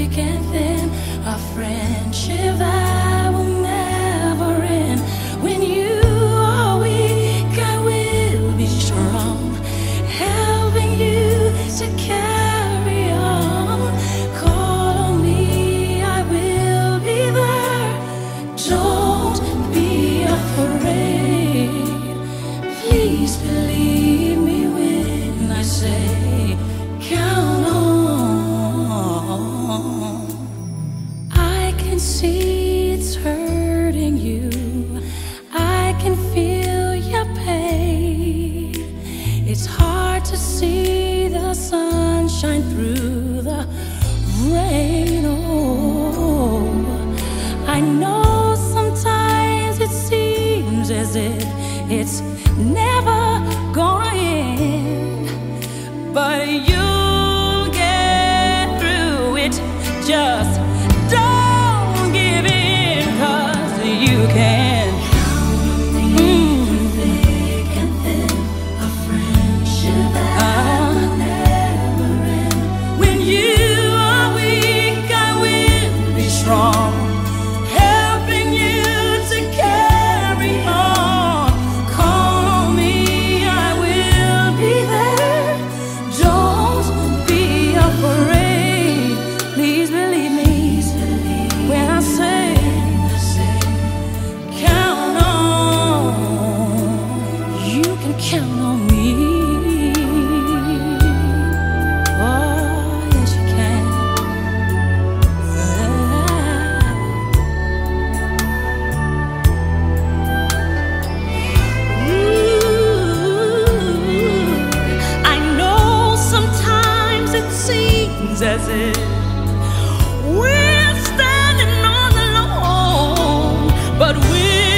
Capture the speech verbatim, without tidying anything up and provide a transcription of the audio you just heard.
thick and thin, a friendship that will never end. When you are weak, I will be strong, helping you to carry on. Call on me, I will be there. Don't be afraid. Please believe me when I say, count on. I can see it's hurting you. I can feel your pain. It's hard to see the sunshine through the rain. Oh, I know sometimes it seems as if it's never gonna end, but you'll get through it. Just don't give in, 'cause you can. Mm. Thick and thin, a friendship that will never end. When you are weak, I will be strong, helping you to carry on. Call on me, I will be there. Don't be afraid. Please believe me when I say, count on. You can count on me. Oh, yes you can. Ooh, I know sometimes it seems as if we're standing all alone, but we're